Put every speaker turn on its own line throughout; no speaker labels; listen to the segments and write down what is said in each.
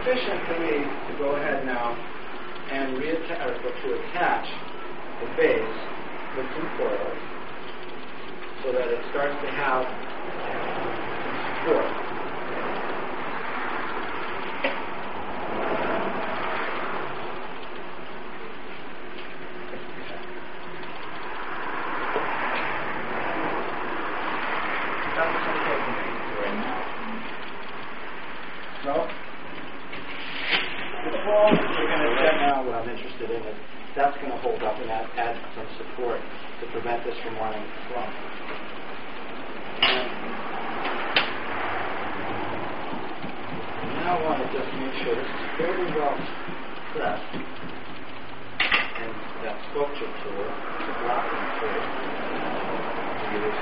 sufficient for me to go ahead now and to attach the base with some coils so that it starts to have support. That's going to hold up and add some support to prevent this from wanting to slump. Now I want to just make sure this is fairly well pressed, and that sculpture tool, the blocking tool, to use.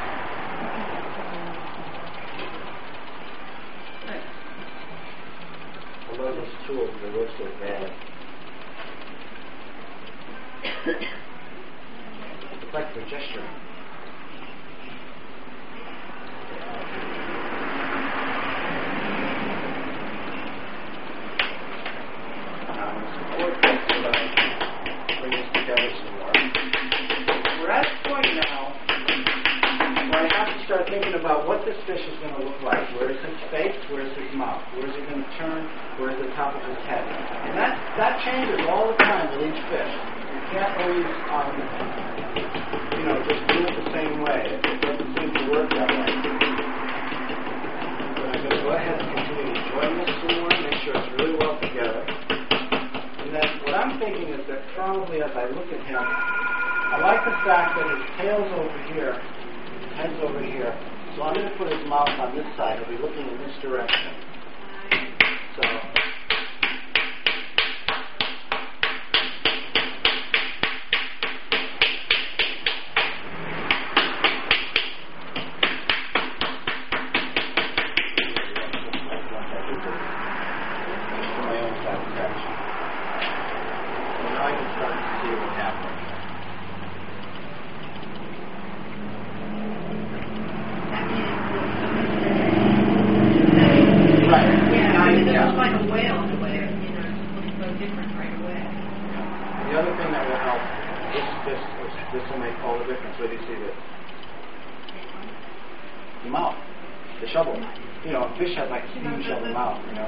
I love this tool because it looks so bad. It's like for gesturing. Support this so that I bring this together some more. We're at a point now where I have to start thinking about what this fish is going to look like. Where is his face? Where is his mouth? Where is he going to turn? Where is the top of his head? And that changes all the time with each fish. You can't always, just do it the same way. It doesn't seem to work that way. But I'm going to go ahead and continue to join this some more, make sure it's really well together. And then what I'm thinking is that probably as I look at him, I like the fact that his tail's over here, his head's over here. So I'm going to put his mouth on this side. He'll be looking in this direction. So. Fish has like a steam shovel mouth, Now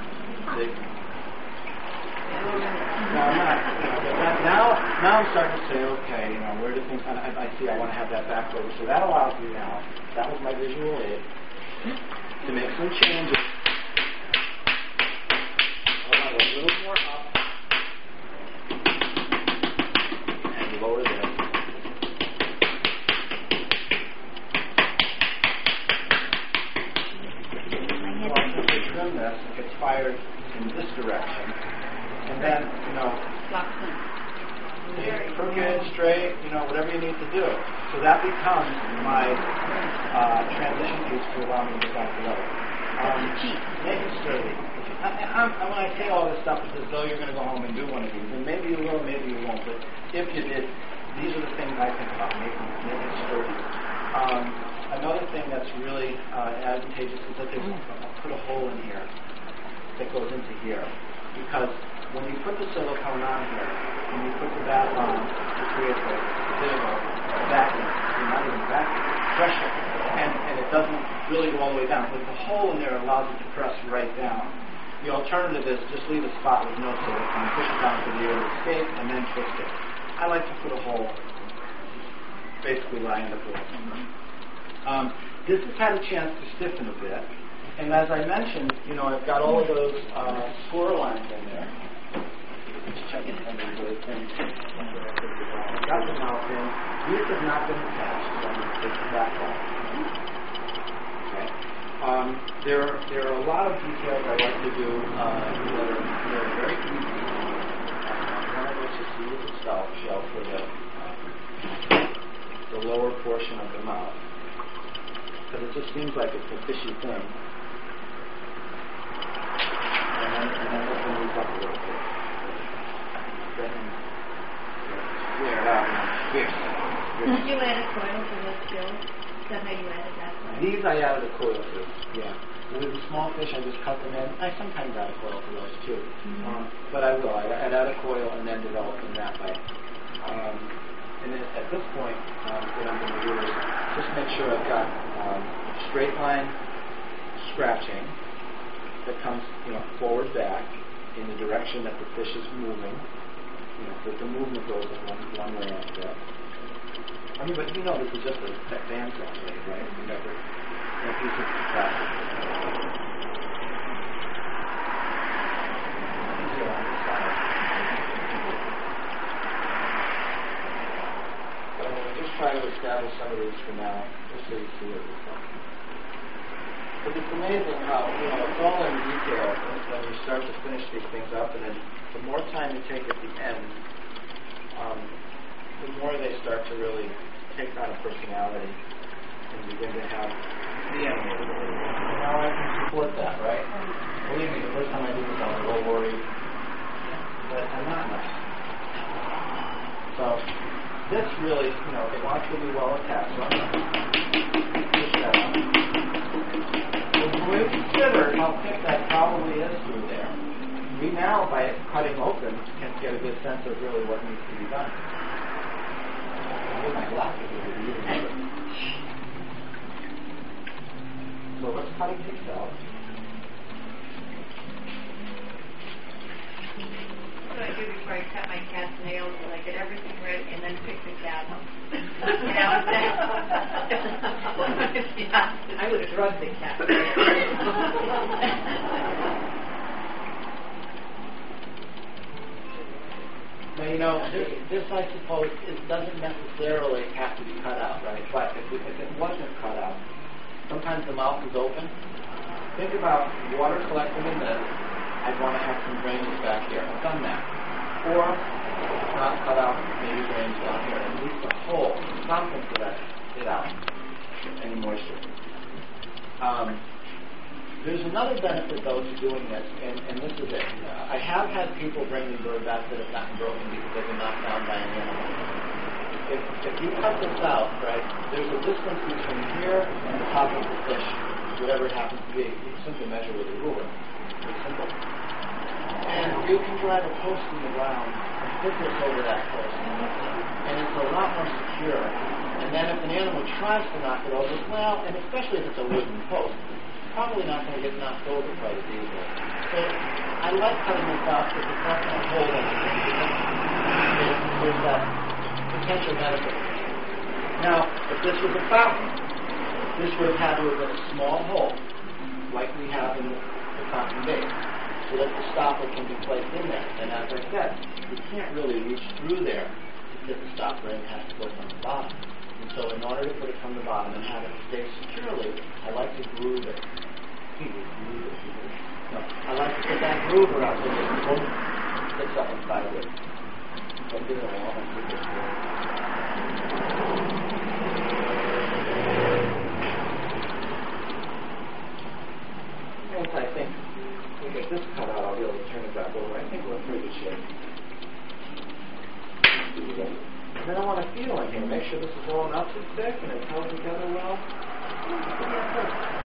I'm starting to say, okay, where do things? I see. I want to have that back over, so that allows me now. That was my visual aid to make some changes. I'll have a little more up and lower this. This, it gets fired in this direction, and then crooked, straight, whatever you need to do. So that becomes my transition piece to allow me to start the level. Make it sturdy. When I say all this stuff, it's as though you're going to go home and do one of these, and maybe you will, maybe you won't. But if you did, these are the things I think about. Make it sturdy. Another thing that's really advantageous is that there's put a hole in here that goes into here, because when you put the silicone on here, when you put the bath on, it creates a bit of a vacuum, not even vacuum, pressure, and it doesn't really go all the way down. With the hole in there, it allows it to press right down. The alternative is just leave a spot with no silicone, push it down to the air to escape, and then twist it. I like to put a hole, basically what I end up doing. This has had a chance to stiffen a bit, and as I mentioned, I've got all of those score lines in there. Just checking under the thing. Got the mouth in. These have not been attached, so I'm going to take the back off. Okay. There are a lot of details I like to do that are very easy. One of which is to use a scallop shell for the lower portion of the mouth, because it just seems like it's a fishy thing. And then this one moves up a little bit. Then clear it out and fierce.
Did you add a coil to this still? Is that how you added that coil?
These I added a coil to, yeah. With the small fish, I just cut them in. I sometimes add a coil for those too, but I will. I'd add a coil and then develop them that way. And then at this point, what I'm going to do is just make sure I've got straight line scratching that comes, forward back in the direction that the fish is moving. That the movement goes in one way like that. I mean, but this is just a bandsaw blade, right? You never use it for practice. Easier on this side. But I'm going to just try to establish some of these for now, just so you see what it's like. But it's amazing how, it's all in detail when you start to finish these things up, and then the more time you take at the end, the more they start to really take on a personality and begin to have the animated. Now I can support that, right? Believe me, the first time I did this, I was a little worried, but I'm not now. So this really, it wants to be well attached. So I'm going to push that out. When we consider how thick that probably is through there, we now, by cutting open, can get a good sense of really what needs to be done. My glasses are really good. So let's cut a piece out.
What do I do before I cut my cat's nails? And I get everything ready and then pick the cat up. I would have drugged the cat.
Now, this I suppose, it doesn't necessarily have to be cut out, right? But if it wasn't cut out, sometimes the mouth is open. Think about water collecting in this. I'd want to have some drainage back here. I've done that. Or, if it's not cut out, maybe drainage down here. At least a hole, something so that get out any moisture. There's another benefit, though, to doing this, and this is it. I have had people bring me bird bats that have gotten broken because they've been knocked down by an animal. If you cut this out, right, there's a distance between here and the top of the fish, whatever it happens to be. You simply measure with a ruler. It's simple. And you can drive a post in the ground and fit this over that post. And it's a lot more secure. And then if an animal tries to knock it over, well, and especially if it's a wooden post, probably not going to get knocked over quite as easily. So I like cutting this out because it's not going to hold anything because there's that potential benefit. Now, if this was a fountain, this would have had to have been a small hole, like we have in the fountain base, so that the stopper can be placed in there. And as I said, you can't really reach through there to get the stopper in. It has to go from the bottom. And so in order to put it from the bottom and have it stay securely, I like to groove it. No, I like to put that groove around so that it won't fix up inside of it. So I'm doing it all and put this here. Once I think we get this cut out, I'll be able to turn it back over. I think we're in pretty good shape. And then I want to feel in here, make sure this is all enough to stick and it's held together well.